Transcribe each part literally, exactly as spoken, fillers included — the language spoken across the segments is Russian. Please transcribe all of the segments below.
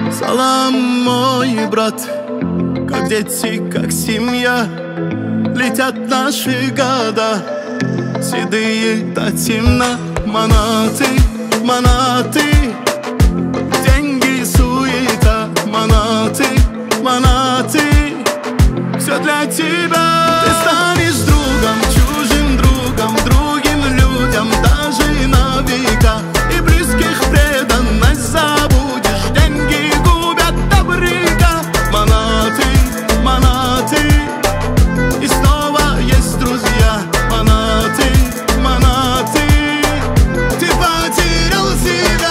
Салам, мой брат, как дети, как семья. Летят наши года, седые до темна. Манаты, манаты, деньги, суета. Манаты, манаты, все для тебя. Ты станешь другом, чужим другом, другим людям, даже на века. И близких преданность забудешь, деньги губят добряка. Манаты, манаты, и снова есть друзья. Манаты, манаты, ты потерял себя.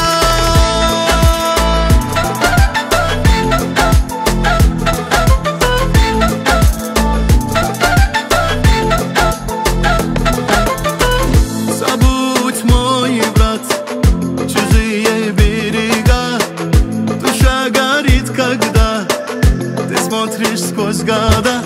Забудь, мой брат, чужие берега. Душа горит, когда ты смотришь сквозь года.